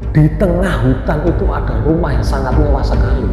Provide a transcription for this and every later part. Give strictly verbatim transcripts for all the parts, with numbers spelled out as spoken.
Di tengah hutan itu ada rumah yang sangat mewah sekali.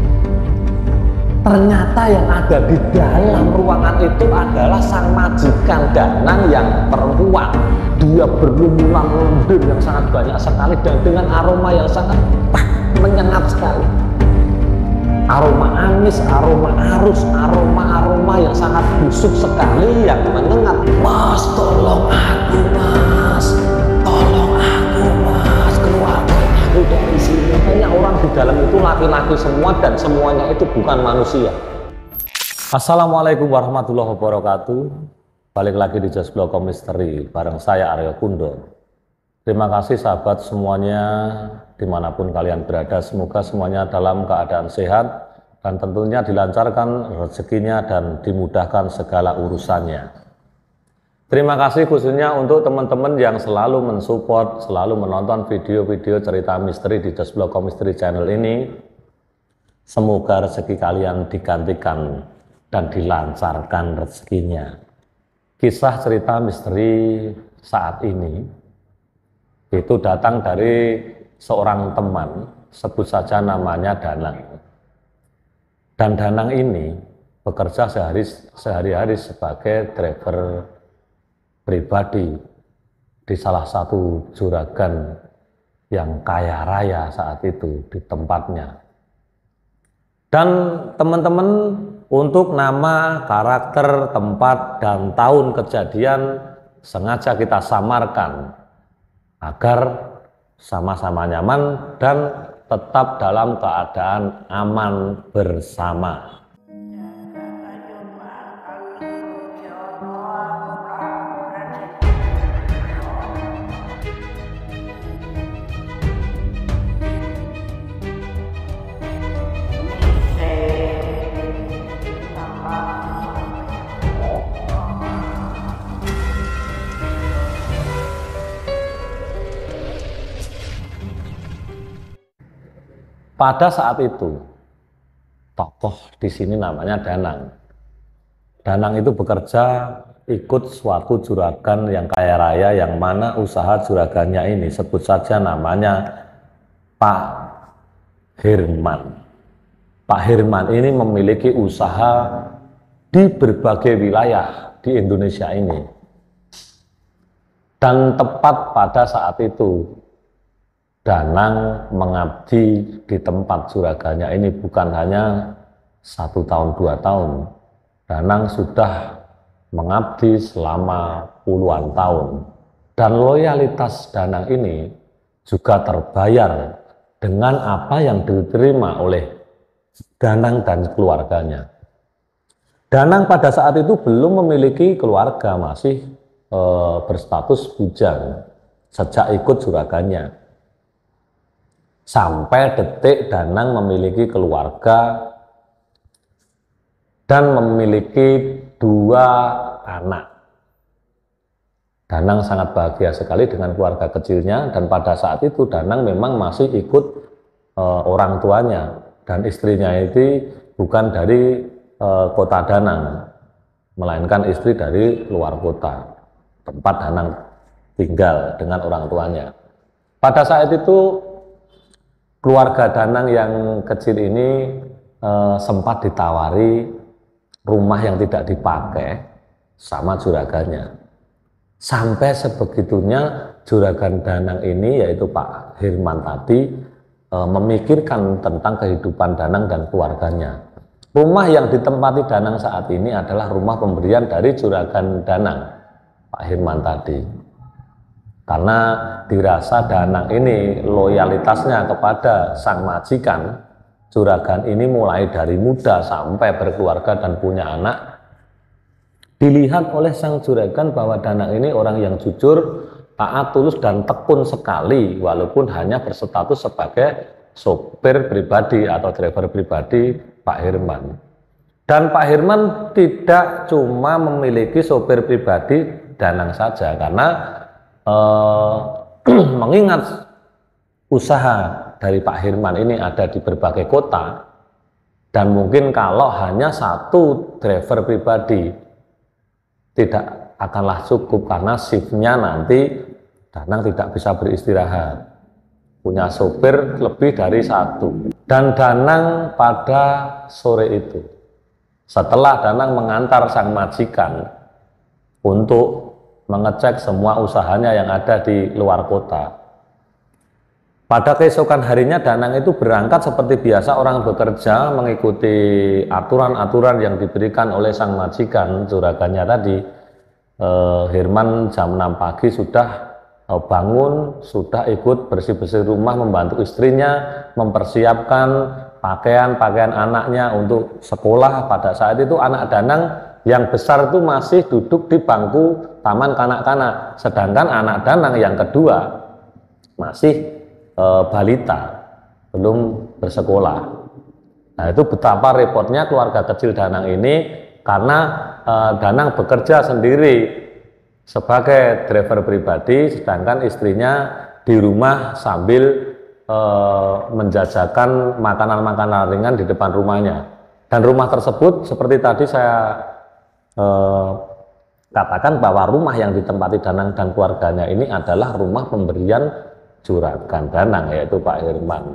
Ternyata yang ada di dalam ruangan itu adalah sang majikan Danang yang perempuan. Dia berlumuran lendir yang sangat banyak sekali dan dengan aroma yang sangat menyengat sekali. Aroma anis, aroma arus, aroma-aroma yang sangat busuk sekali yang menyengat. Mas, tolong aku, Mas. Tolong aku, Mas. Keluarkan aku dari sini. Banyak orang di dalam itu laki-laki semua dan semuanya itu bukan manusia. Assalamualaikum warahmatullahi wabarakatuh. Balik lagi di Just Blog Misteri bareng saya Aryo Kundo. Terima kasih sahabat semuanya dimanapun kalian berada, semoga semuanya dalam keadaan sehat dan tentunya dilancarkan rezekinya dan dimudahkan segala urusannya. Terima kasih khususnya untuk teman-teman yang selalu mensupport, selalu menonton video-video cerita misteri di Just Blog Misteri channel ini. Semoga rezeki kalian digantikan dan dilancarkan rezekinya. Kisah cerita misteri saat ini itu datang dari seorang teman, sebut saja namanya Danang. Dan Danang ini bekerja sehari, sehari-hari sebagai driver pribadi di salah satu juragan yang kaya raya saat itu di tempatnya. Dan teman-teman, untuk nama, karakter, tempat, dan tahun kejadian sengaja kita samarkan agar sama-sama nyaman dan tetap dalam keadaan aman bersama. Pada saat itu, tokoh di sini namanya Danang. Danang itu bekerja ikut suatu juragan yang kaya raya, yang mana usaha juragannya ini sebut saja namanya Pak Hirman. Pak Hirman ini memiliki usaha di berbagai wilayah di Indonesia ini. Dan tepat pada saat itu, Danang mengabdi di tempat juragannya ini bukan hanya satu tahun dua tahun. Danang sudah mengabdi selama puluhan tahun. Dan loyalitas Danang ini juga terbayar dengan apa yang diterima oleh Danang dan keluarganya. Danang pada saat itu belum memiliki keluarga, masih e, berstatus bujang sejak ikut juragannya. Sampai detik Danang memiliki keluarga dan memiliki dua anak. Danang sangat bahagia sekali dengan keluarga kecilnya, dan pada saat itu Danang memang masih ikut e, orang tuanya, dan istrinya itu bukan dari e, kota Danang, melainkan istri dari luar kota, tempat Danang tinggal dengan orang tuanya. Pada saat itu keluarga Danang yang kecil ini e, sempat ditawari rumah yang tidak dipakai sama juragannya. Sampai sebegitunya juragan Danang ini, yaitu Pak Hirman tadi, e, memikirkan tentang kehidupan Danang dan keluarganya. Rumah yang ditempati Danang saat ini adalah rumah pemberian dari juragan Danang, Pak Hirman tadi. Karena dirasa Danang ini loyalitasnya kepada sang majikan, juragan ini mulai dari muda sampai berkeluarga dan punya anak. Dilihat oleh sang juragan bahwa Danang ini orang yang jujur, taat, tulus, dan tekun sekali, walaupun hanya berstatus sebagai sopir pribadi atau driver pribadi Pak Hirman. Dan Pak Hirman tidak cuma memiliki sopir pribadi Danang saja, karena Uh, mengingat usaha dari Pak Hirman ini ada di berbagai kota, dan mungkin kalau hanya satu driver pribadi tidak akanlah cukup karena shiftnya nanti Danang tidak bisa beristirahat. punya sopir lebih dari satu. Dan Danang pada sore itu, setelah Danang mengantar sang majikan untuk mengecek semua usahanya yang ada di luar kota, pada keesokan harinya Danang itu berangkat seperti biasa orang bekerja, mengikuti aturan-aturan yang diberikan oleh sang majikan juragannya tadi. eh, Hirman jam enam pagi sudah bangun, sudah ikut bersih-bersih rumah, membantu istrinya mempersiapkan pakaian-pakaian anaknya untuk sekolah. Pada saat itu anak Danang yang besar itu masih duduk di bangku taman kanak-kanak, sedangkan anak Danang yang kedua masih e, balita, belum bersekolah. Nah, itu betapa repotnya keluarga kecil Danang ini, karena e, Danang bekerja sendiri sebagai driver pribadi, sedangkan istrinya di rumah sambil e, menjajakan makanan-makanan ringan di depan rumahnya. Dan rumah tersebut seperti tadi saya e, katakan bahwa rumah yang ditempati Danang dan keluarganya ini adalah rumah pemberian juragan Danang, yaitu Pak Hirman.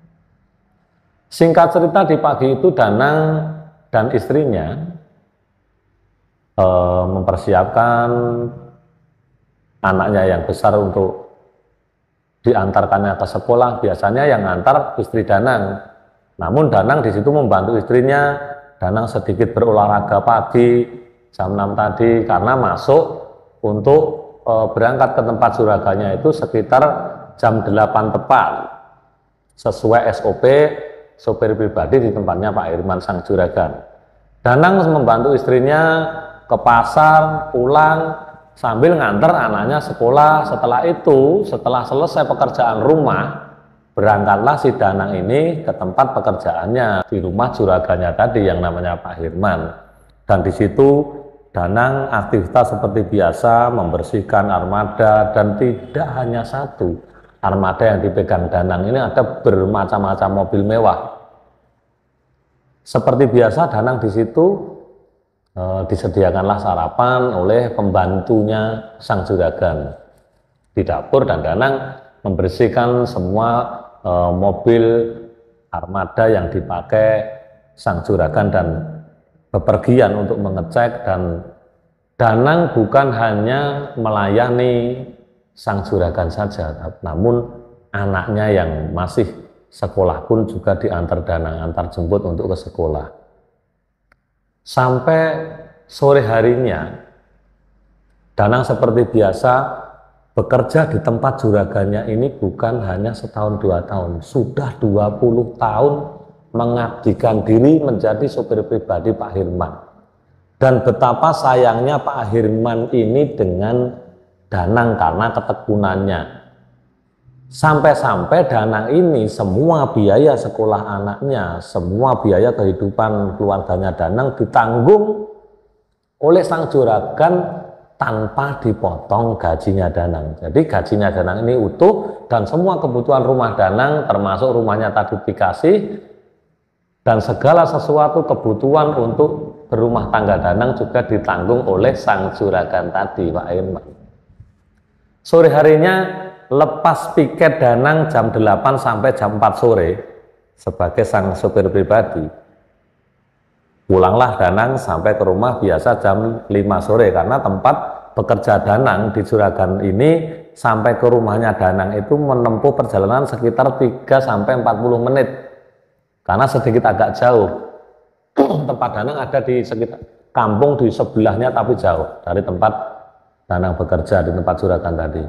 Singkat cerita, di pagi itu Danang dan istrinya e, mempersiapkan anaknya yang besar untuk diantarkannya ke sekolah. Biasanya yang ngantar istri Danang, namun Danang di situ membantu istrinya. Danang sedikit berolahraga pagi jam enam tadi, karena masuk untuk e, berangkat ke tempat juragannya itu sekitar jam delapan tepat, sesuai S O P sopir pribadi di tempatnya Pak Hirman sang juragan. Danang membantu istrinya ke pasar, pulang sambil nganter anaknya sekolah. Setelah itu, setelah selesai pekerjaan rumah, berangkatlah si Danang ini ke tempat pekerjaannya di rumah juragannya tadi yang namanya Pak Hirman. Dan di situ Danang aktivitas seperti biasa, membersihkan armada, dan tidak hanya satu armada yang dipegang Danang ini, ada bermacam-macam mobil mewah. Seperti biasa Danang di situ E, disediakanlah sarapan oleh pembantunya sang juragan di dapur, dan Danang membersihkan semua e, mobil armada yang dipakai sang juragan dan bepergian untuk mengecek. Dan Danang bukan hanya melayani sang juragan saja, namun anaknya yang masih sekolah pun juga diantar Danang, antar jemput untuk ke sekolah. Sampai sore harinya Danang seperti biasa bekerja di tempat juragannya ini bukan hanya setahun dua tahun, sudah dua puluh tahun mengabdikan diri menjadi sopir pribadi Pak Hirman. Dan betapa sayangnya Pak Hirman ini dengan Danang karena ketekunannya. Sampai-sampai Danang ini semua biaya sekolah anaknya, semua biaya kehidupan keluarganya Danang ditanggung oleh sang juragan tanpa dipotong gajinya Danang. Jadi gajinya Danang ini utuh, dan semua kebutuhan rumah Danang termasuk rumahnya tadi dikasih, dan segala sesuatu kebutuhan untuk berumah tangga Danang juga ditanggung oleh sang juragan tadi, Pak Hirman. Sore harinya lepas piket Danang jam delapan sampai jam empat sore sebagai sang sopir pribadi. Pulanglah Danang sampai ke rumah biasa jam lima sore, karena tempat bekerja Danang di juragan ini sampai ke rumahnya Danang itu menempuh perjalanan sekitar tiga sampai empat puluh menit, karena sedikit agak jauh. Tempat Danang ada di sekitar kampung di sebelahnya, tapi jauh dari tempat Danang bekerja di tempat juragan tadi.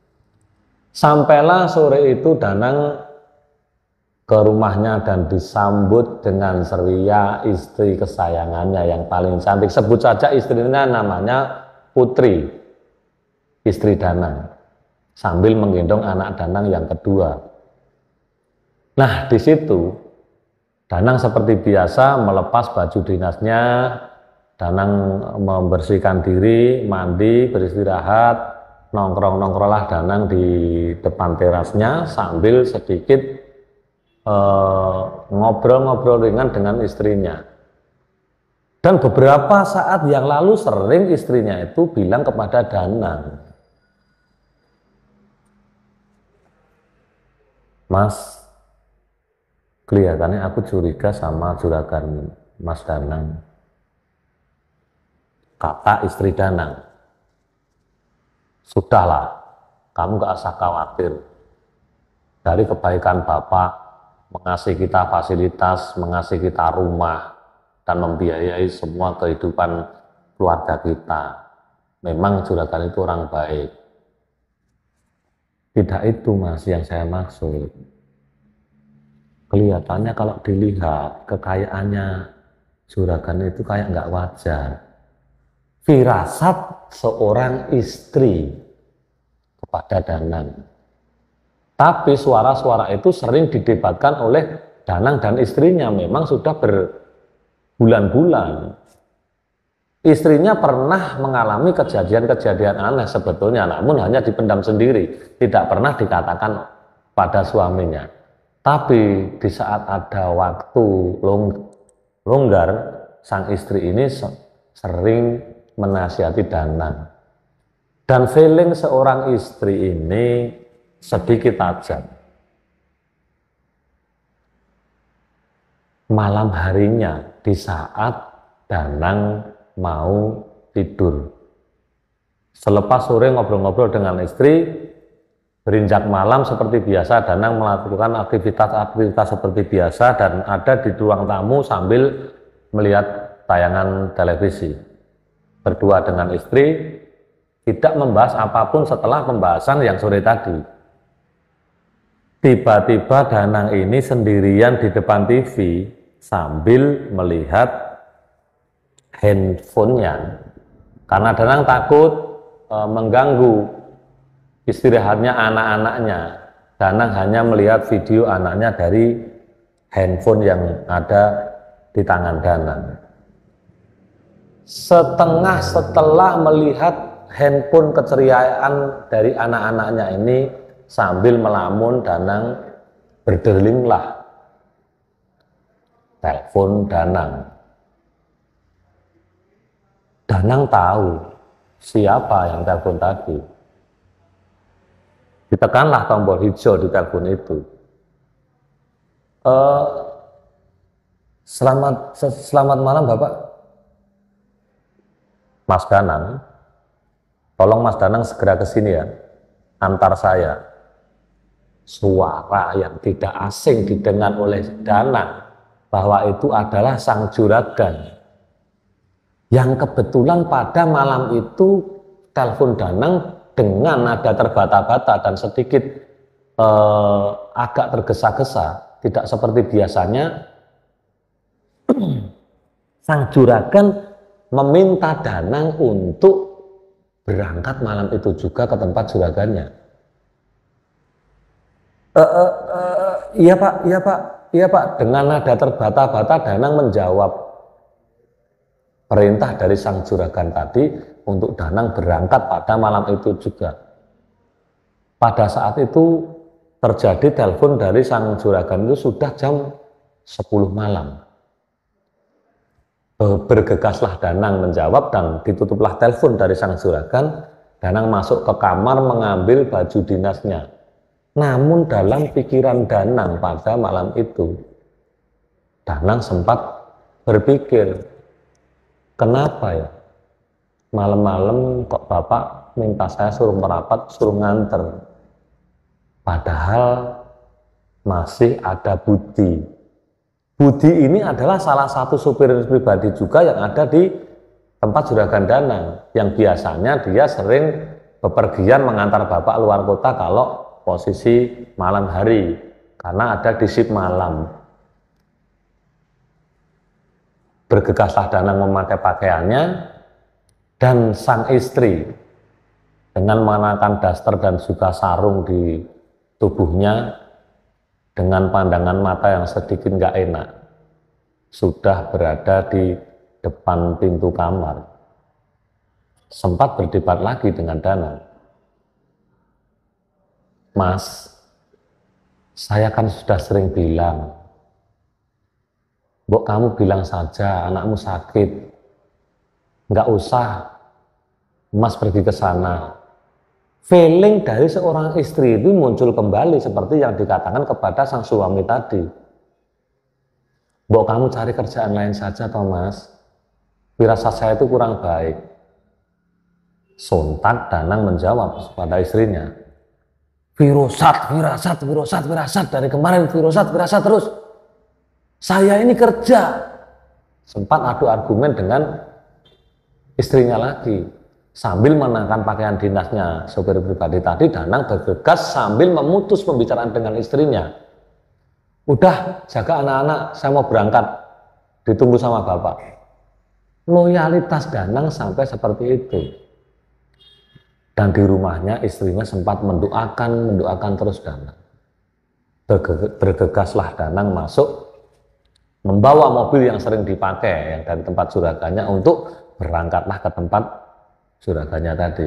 Sampailah sore itu Danang ke rumahnya dan disambut dengan ceria istri kesayangannya yang paling cantik. Sebut saja istrinya namanya Putri, istri Danang, sambil menggendong anak Danang yang kedua. Nah, di situ Danang seperti biasa melepas baju dinasnya. Danang membersihkan diri, mandi, beristirahat, nongkrong-nongkronglah Danang di depan terasnya sambil sedikit ngobrol-ngobrol eh, ringan dengan istrinya. Dan beberapa saat yang lalu sering istrinya itu bilang kepada Danang, Mas, kelihatannya aku curiga sama juragan Mas Danang. Kata istri Danang, sudahlah, kamu gak usah khawatir. Dari kebaikan Bapak, mengasihi kita fasilitas, mengasihi kita rumah, dan membiayai semua kehidupan keluarga kita. Memang juragan itu orang baik. Tidak itu Mas yang saya maksud. Kelihatannya kalau dilihat kekayaannya juragan itu kayak nggak wajar. Firasat seorang istri kepada Danang. Tapi suara-suara itu sering didebatkan oleh Danang dan istrinya. Memang sudah berbulan-bulan. Istrinya pernah mengalami kejadian-kejadian aneh sebetulnya, namun hanya dipendam sendiri. Tidak pernah dikatakan pada suaminya. Tapi di saat ada waktu long, longgar, sang istri ini sering menasihati Danang. Dan feeling seorang istri ini sedikit tajam. Malam harinya di saat Danang mau tidur. Selepas sore ngobrol-ngobrol dengan istri, berinjak malam seperti biasa, Danang melakukan aktivitas-aktivitas seperti biasa dan ada di ruang tamu sambil melihat tayangan televisi. Berdua dengan istri, tidak membahas apapun setelah pembahasan yang sore tadi. Tiba-tiba Danang ini sendirian di depan T V sambil melihat handphonenya. Karena Danang takut e, mengganggu istirahatnya anak-anaknya. Danang hanya melihat video anaknya dari handphone yang ada di tangan Danang. Setengah setelah melihat handphone keceriaan dari anak-anaknya ini, sambil melamun Danang berdelinglah telepon Danang. Danang tahu siapa yang telepon tadi. Ditekanlah tombol hijau di telepon itu. E, selamat selamat malam Bapak. Mas Danang, tolong Mas Danang segera ke sini ya, antar saya. Suara yang tidak asing didengar oleh Danang bahwa itu adalah sang juragan yang kebetulan pada malam itu telepon Danang dengan nada terbata-bata dan sedikit eh, agak tergesa-gesa, tidak seperti biasanya. Sang juragan meminta Danang untuk berangkat malam itu juga ke tempat juragannya. E, e, e, iya Pak, iya Pak, iya Pak. Dengan nada terbata-bata Danang menjawab perintah dari sang juragan tadi untuk Danang berangkat pada malam itu juga. Pada saat itu terjadi telepon dari sang juragan itu sudah jam sepuluh malam. Bergegaslah Danang menjawab dan ditutuplah telepon dari sang juragan. Danang masuk ke kamar mengambil baju dinasnya. Namun dalam pikiran Danang pada malam itu, Danang sempat berpikir, kenapa ya malam-malam kok Bapak minta saya suruh merapat, suruh nganter, padahal masih ada Budi. Budi ini adalah salah satu supir pribadi juga yang ada di tempat juragan Danang, yang biasanya dia sering bepergian mengantar Bapak luar kota kalau posisi malam hari, karena ada di shift malam. Bergegaslah Danang memakai pakaiannya, dan sang istri dengan mengenakan daster dan juga sarung di tubuhnya, dengan pandangan mata yang sedikit nggak enak, sudah berada di depan pintu kamar. Sempat berdebat lagi dengan Danang. Mas, saya kan sudah sering bilang, Mbok kamu bilang saja anakmu sakit, nggak usah Mas pergi ke sana. feeling dari seorang istri itu muncul kembali seperti yang dikatakan kepada sang suami tadi. Mbok kamu cari kerjaan lain saja Thomas, firasat saya itu kurang baik. Sontak Danang menjawab kepada istrinya, firasat, firasat, firasat, firasat, dari kemarin firasat, firasat terus. Saya ini kerja. Sempat adu argumen dengan istrinya lagi. Sambil menaikkan pakaian dinasnya sopir pribadi tadi, Danang bergegas sambil memutus pembicaraan dengan istrinya. Udah, jaga anak-anak, saya mau berangkat. Ditunggu sama bapak. Loyalitas Danang sampai seperti itu. Dan di rumahnya istrinya sempat mendoakan, mendoakan terus Danang. Bergegaslah Danang masuk, membawa mobil yang sering dipakai yang dari tempat juragannya untuk berangkatlah ke tempat juragannya tadi.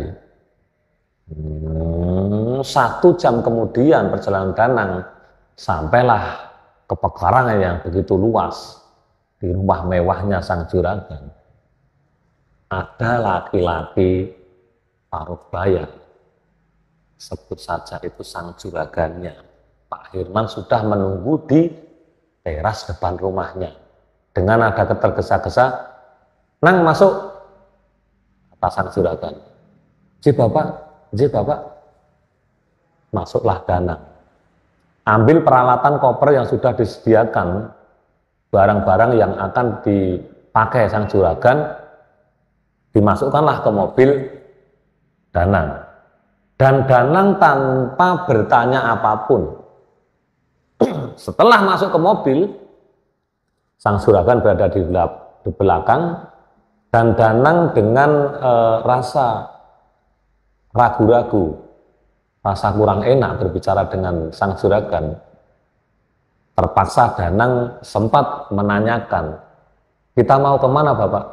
Hmm, satu jam kemudian perjalanan Danang sampailah ke pekarangan yang begitu luas di rumah mewahnya sang juragan. Ada laki-laki paruh baya, sebut saja itu sang juragannya. Pak Hirman sudah menunggu di teras depan rumahnya. Dengan ada ketergesa-gesa, "Nang masuk," kata sang juragan. "Ji bapak, ji bapak." Masuklah Danang. Ambil peralatan koper yang sudah disediakan, barang-barang yang akan dipakai sang juragan, dimasukkanlah ke mobil Danang. Dan Danang tanpa bertanya apapun, setelah masuk ke mobil, sang juragan berada di belakang, dan Danang dengan e, rasa ragu-ragu, rasa kurang enak berbicara dengan sang juragan, terpaksa Danang sempat menanyakan, "Kita mau kemana bapak?"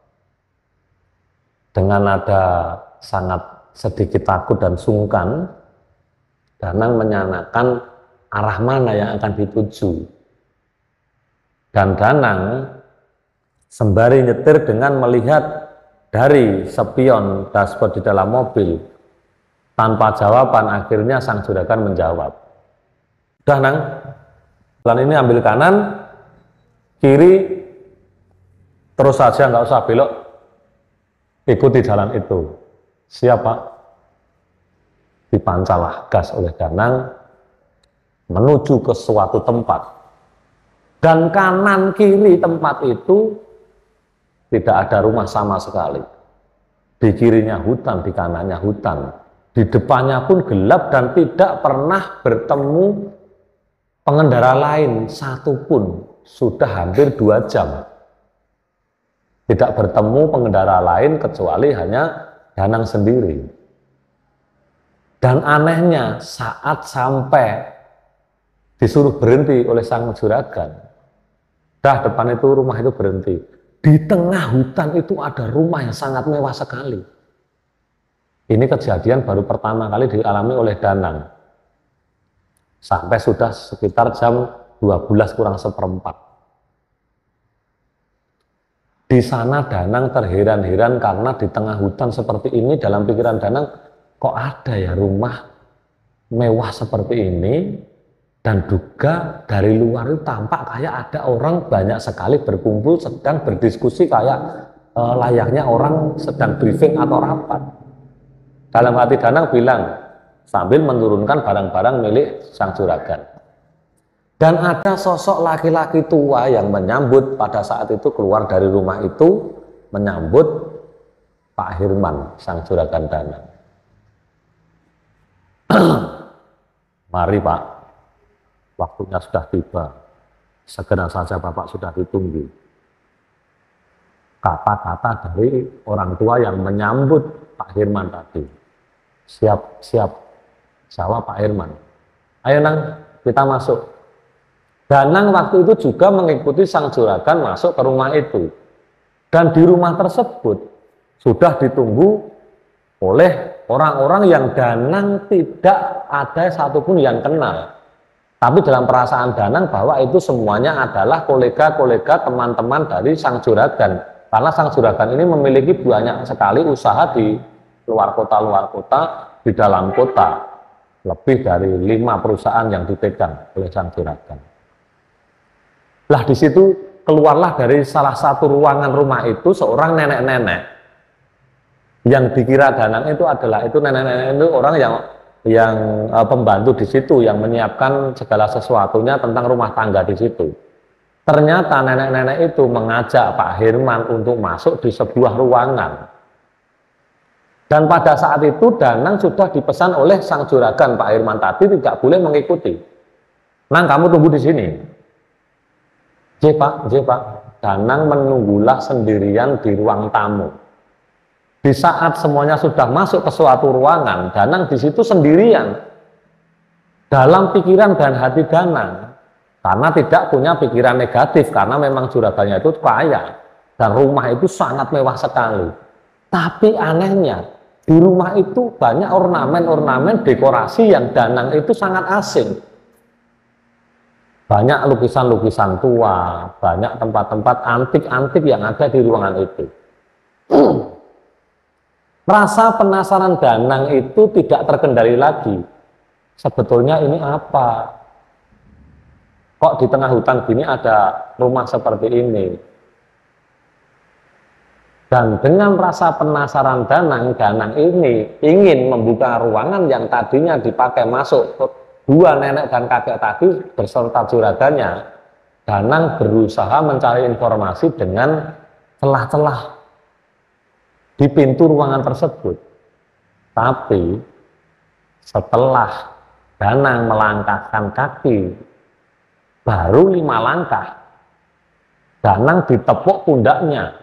Dengan nada sangat sedikit takut dan sungkan, Danang menyanakan arah mana yang akan dituju. Dan Danang sembari nyetir dengan melihat dari spion dashboard di dalam mobil. Tanpa jawaban, akhirnya sang juragan menjawab, "Udah Nang, jalan ini ambil kanan, kiri, terus saja, nggak usah belok, ikuti jalan itu." Siapa? Dipancalah gas oleh Danang menuju ke suatu tempat. Dan kanan kiri tempat itu tidak ada rumah sama sekali. Di kirinya hutan, di kanannya hutan. Di depannya pun gelap dan tidak pernah bertemu pengendara lain satupun. Sudah hampir dua jam. Tidak bertemu pengendara lain kecuali hanya Danang sendiri. Dan anehnya, saat sampai disuruh berhenti oleh sang juragan, dah depan itu rumah itu berhenti. Di tengah hutan itu ada rumah yang sangat mewah sekali. Ini kejadian baru pertama kali dialami oleh Danang. Sampai sudah sekitar jam dua belas kurang seperempat. Di sana Danang terheran-heran karena di tengah hutan seperti ini, dalam pikiran Danang, kok ada ya rumah mewah seperti ini, dan juga dari luar itu tampak kayak ada orang banyak sekali berkumpul sedang berdiskusi kayak e, layaknya orang sedang briefing atau rapat. Dalam hati Danang bilang sambil menurunkan barang-barang milik sang juragan. Dan ada sosok laki-laki tua yang menyambut pada saat itu keluar dari rumah itu, menyambut Pak Hirman, sang juragan Danang. "Mari Pak, waktunya sudah tiba. Segera saja Bapak sudah ditunggu." Kata-kata dari orang tua yang menyambut Pak Hirman tadi. "Siap, siap," jawab Pak Hirman. "Ayo Nang, kita masuk." Danang waktu itu juga mengikuti sang juragan masuk ke rumah itu. Dan di rumah tersebut sudah ditunggu oleh orang-orang yang Danang tidak ada satupun yang kenal. Tapi dalam perasaan Danang bahwa itu semuanya adalah kolega-kolega, teman-teman dari sang juragan. Karena sang juragan ini memiliki banyak sekali usaha di luar kota-luar kota di dalam kota lebih dari lima perusahaan yang dipegang oleh sang juragan. Lah di situ keluarlah dari salah satu ruangan rumah itu seorang nenek-nenek yang dikira Danang itu adalah itu nenek-nenek itu orang yang yang uh, pembantu di situ yang menyiapkan segala sesuatunya tentang rumah tangga di situ. Ternyata nenek-nenek itu mengajak Pak Hirman untuk masuk di sebuah ruangan. Dan pada saat itu Danang sudah dipesan oleh sang juragan Pak Hirman tadi tidak boleh mengikuti. Nang, kamu tunggu di sini. J Pak, J Pak. Danang menunggulah sendirian di ruang tamu. Di saat semuanya sudah masuk ke suatu ruangan, Danang di situ sendirian. Dalam pikiran dan hati Danang, karena tidak punya pikiran negatif, karena memang juragannya itu kaya dan rumah itu sangat mewah sekali. Tapi anehnya di rumah itu banyak ornamen-ornamen dekorasi yang Danang itu sangat asing. Banyak lukisan-lukisan tua, banyak tempat-tempat antik-antik yang ada di ruangan itu. Rasa penasaran Danang itu tidak terkendali lagi. Sebetulnya ini apa? Kok di tengah hutan gini ada rumah seperti ini? Dan dengan rasa penasaran Danang, Danang ini ingin membuka ruangan yang tadinya dipakai masuk dua nenek dan kakek tadi beserta juragannya. Danang berusaha mencari informasi dengan celah-celah di pintu ruangan tersebut. Tapi setelah Danang melangkahkan kaki baru lima langkah, Danang ditepuk pundaknya.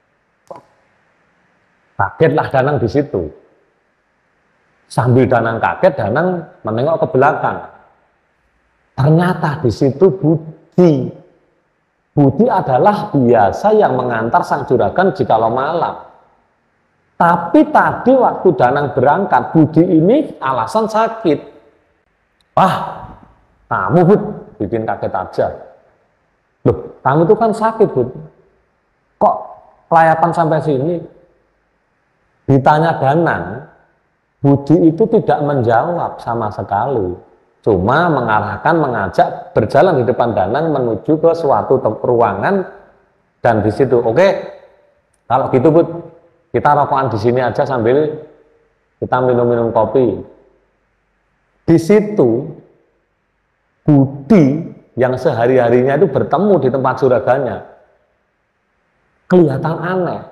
Kagetlah Danang di situ. Sambil Danang kaget, Danang menengok ke belakang. Ternyata di situ Budi. Budi adalah biasa yang mengantar sang juragan jikalau malam. Tapi tadi waktu Danang berangkat, Budi ini alasan sakit. Ah, kamu Bud, bikin kaget aja. Loh, kamu itu kan sakit Bud. Kok kelayapan sampai sini? Ditanya Danang, Budi itu tidak menjawab sama sekali. Cuma mengarahkan, mengajak berjalan di depan Danang menuju ke suatu ruangan. Dan di situ, oke, kalau gitu Bud, kita rokokan di sini aja sambil kita minum-minum kopi. Di situ Budi yang sehari-harinya itu bertemu di tempat juragannya kelihatan aneh.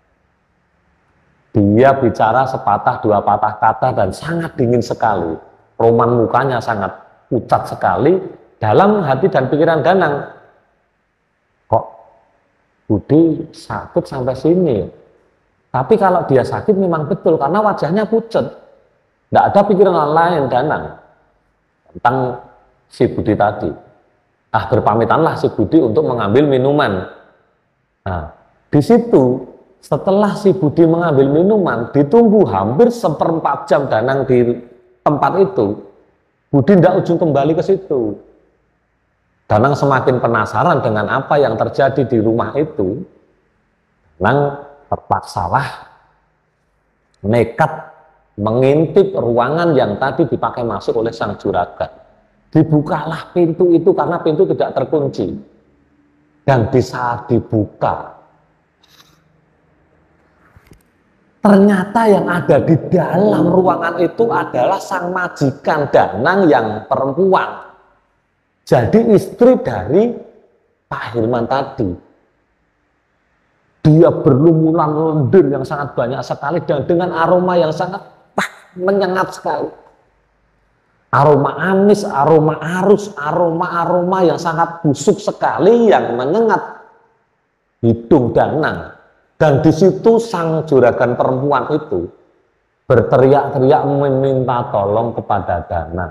Dia bicara sepatah dua patah kata dan sangat dingin sekali. Roman mukanya sangat pucat sekali. Dalam hati dan pikiran Danang, kok Budi sakit sampai sini? Tapi kalau dia sakit memang betul karena wajahnya pucat. Tidak ada pikiran lain Danang tentang si Budi tadi. Ah, berpamitanlah si Budi untuk mengambil minuman. Nah, di situ setelah si Budi mengambil minuman, ditunggu hampir seperempat jam Danang di tempat itu. Budi tidak ujung kembali ke situ. Danang semakin penasaran dengan apa yang terjadi di rumah itu. Danang terpaksalah nekat mengintip ruangan yang tadi dipakai masuk oleh sang juragan. Dibukalah pintu itu karena pintu tidak terkunci. Dan di saat dibuka, ternyata yang ada di dalam ruangan itu adalah sang majikan Danang yang perempuan. Jadi istri dari Pak Hirman tadi. Dia berlumuran lendir yang sangat banyak sekali dan dengan aroma yang sangat bah, menyengat sekali. Aroma amis, aroma arus, aroma-aroma yang sangat busuk sekali yang menyengat hidung Danang. Dan di situ sang juragan perempuan itu berteriak-teriak meminta tolong kepada Danang.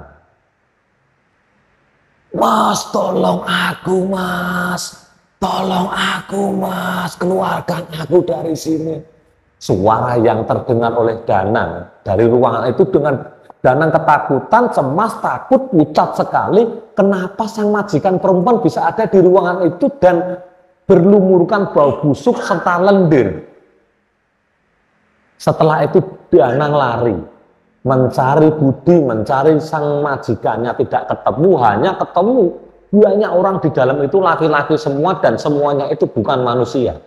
Mas, tolong aku mas, tolong aku mas, keluarkan aku dari sini. Suara yang terdengar oleh Danang dari ruangan itu dengan Danang ketakutan, cemas, takut, pucat sekali. Kenapa sang majikan perempuan bisa ada di ruangan itu dan berlumurkan bau busuk serta lendir. Setelah itu Danang lari. mencari budi, mencari sang majikannya tidak ketemu, hanya ketemu banyak orang di dalam itu laki-laki semua dan semuanya itu bukan manusia.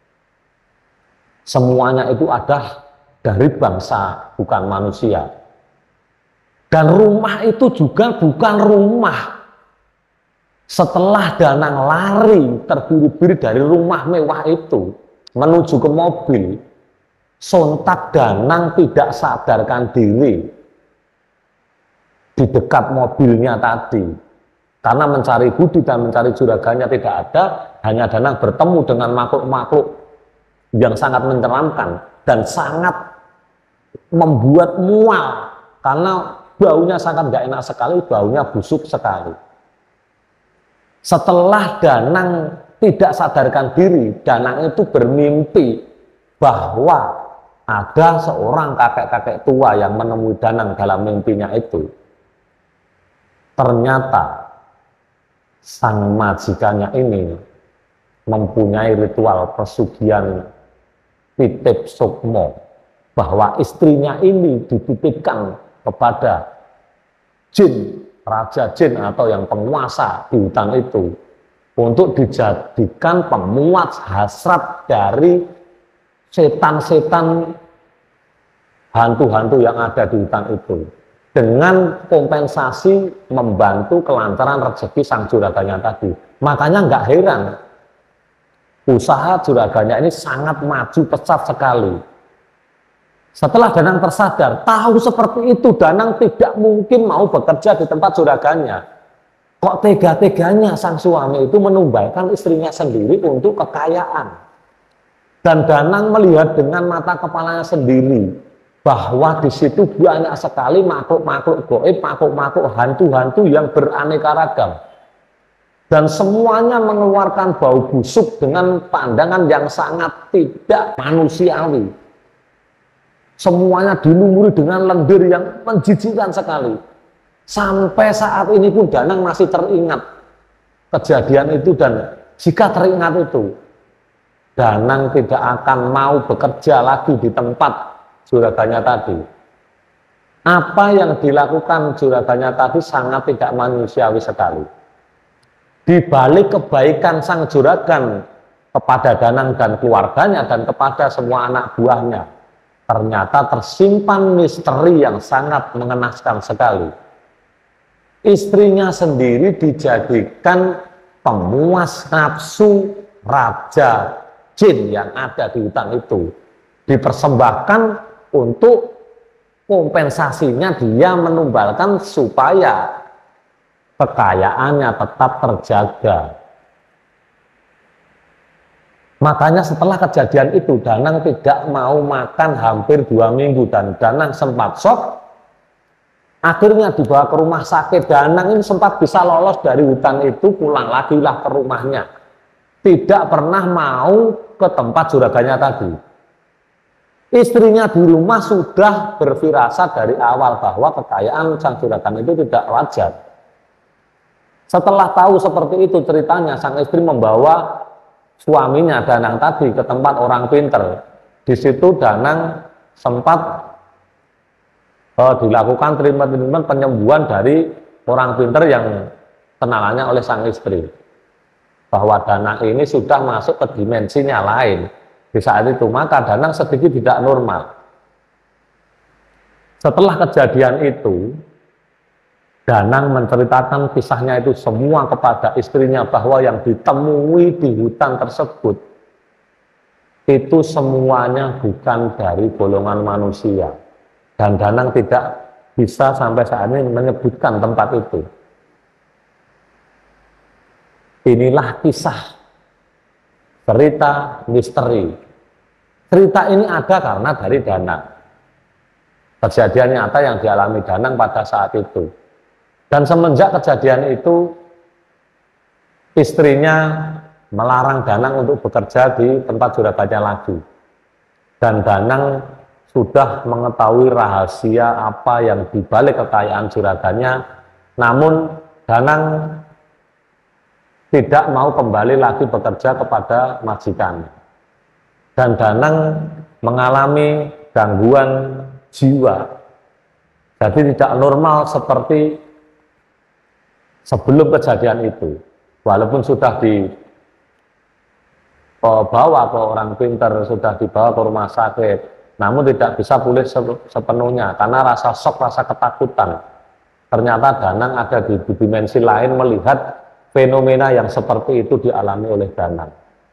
Semuanya itu ada dari bangsa bukan manusia. Dan rumah itu juga bukan rumah. Setelah Danang lari terburu-buru dari rumah mewah itu menuju ke mobil, sontak Danang tidak sadarkan diri di dekat mobilnya tadi. Karena mencari budi dan mencari juraganya tidak ada, hanya Danang bertemu dengan makhluk-makhluk yang sangat menyeramkan dan sangat membuat mual karena baunya sangat gak enak sekali, baunya busuk sekali. Setelah Danang tidak sadarkan diri, Danang itu bermimpi bahwa ada seorang kakek-kakek tua yang menemui Danang dalam mimpinya itu. Ternyata sang majikannya ini mempunyai ritual pesugihan titip sukmo, bahwa istrinya ini dititipkan kepada jin, raja jin atau yang penguasa di hutan itu untuk dijadikan pemuat hasrat dari setan-setan hantu-hantu yang ada di hutan itu, dengan kompensasi membantu kelancaran rezeki sang juraganya tadi. Makanya nggak heran usaha juraganya ini sangat maju pesat sekali. Setelah Danang tersadar, tahu seperti itu, Danang tidak mungkin mau bekerja di tempat juraganya. Kok tega-teganya sang suami itu menumbalkan istrinya sendiri untuk kekayaan. Dan Danang melihat dengan mata kepalanya sendiri bahwa di situ banyak sekali makhluk-makhluk goib, makhluk-makhluk hantu-hantu yang beraneka ragam. Dan semuanya mengeluarkan bau busuk dengan pandangan yang sangat tidak manusiawi. Semuanya dilumuri dengan lendir yang menjijikkan sekali. Sampai saat ini pun Danang masih teringat kejadian itu, dan jika teringat itu, Danang tidak akan mau bekerja lagi di tempat juraganya tadi. Apa yang dilakukan juraganya tadi sangat tidak manusiawi sekali. Di balik kebaikan sang juragan kepada Danang dan keluarganya dan kepada semua anak buahnya, ternyata tersimpan misteri yang sangat mengenaskan sekali. Istrinya sendiri dijadikan pemuas nafsu raja jin yang ada di hutan itu. Dipersembahkan untuk kompensasinya dia menumbalkan supaya kekayaannya tetap terjaga. Makanya setelah kejadian itu Danang tidak mau makan hampir dua minggu dan Danang sempat shock. Akhirnya dibawa ke rumah sakit. Danang ini sempat bisa lolos dari hutan itu, pulang lagi lah ke rumahnya. Tidak pernah mau ke tempat juraganya tadi. Istrinya di rumah sudah berfirasat dari awal bahwa kekayaan sang juragan itu tidak wajar. Setelah tahu seperti itu ceritanya, sang istri membawa suaminya Danang tadi ke tempat orang pinter. Di situ Danang sempat uh, dilakukan treatment-treatment penyembuhan dari orang pinter yang kenalannya oleh sang istri. Bahwa Danang ini sudah masuk ke dimensinya lain. Di saat itu maka Danang sedikit tidak normal. Setelah kejadian itu, Danang menceritakan kisahnya itu semua kepada istrinya, bahwa yang ditemui di hutan tersebut itu semuanya bukan dari golongan manusia. Dan Danang tidak bisa sampai saat ini menyebutkan tempat itu. Inilah kisah cerita misteri. Cerita ini ada karena dari Danang. Kejadian nyata yang dialami Danang pada saat itu. Dan semenjak kejadian itu, istrinya melarang Danang untuk bekerja di tempat juraganya lagi. Dan Danang sudah mengetahui rahasia apa yang dibalik kekayaan juragannya, namun Danang tidak mau kembali lagi bekerja kepada majikannya. Dan Danang mengalami gangguan jiwa Jadi tidak normal seperti sebelum kejadian itu. Walaupun sudah dibawa ke orang pintar, sudah dibawa ke rumah sakit, namun tidak bisa pulih sepenuhnya karena rasa shock, rasa ketakutan. Ternyata Danang ada di dimensi lain melihat fenomena yang seperti itu dialami oleh Danang.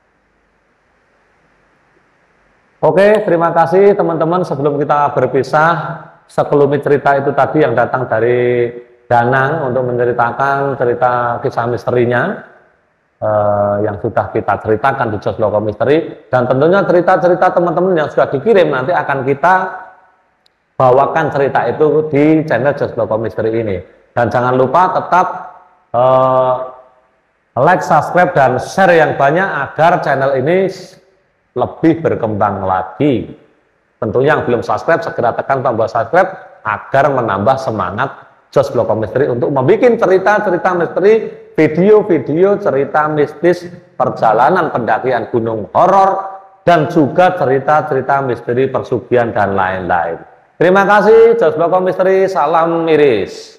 Oke, terima kasih teman-teman. Sebelum kita berpisah, sekelumit cerita itu tadi yang datang dari Danang untuk menceritakan cerita kisah misterinya eh, yang sudah kita ceritakan di Jos Loko Misteri, dan tentunya cerita-cerita teman-teman yang sudah dikirim nanti akan kita bawakan cerita itu di channel Jos Loko Misteri ini. Dan jangan lupa tetap eh, like, subscribe, dan share yang banyak agar channel ini lebih berkembang lagi. Tentunya yang belum subscribe segera tekan tombol subscribe agar menambah semangat Jos Loko Misteri untuk membuat cerita-cerita misteri, video-video cerita mistis, perjalanan pendakian gunung horor, dan juga cerita-cerita misteri persugihan dan lain-lain. Terima kasih, Jos Loko Misteri, salam miris.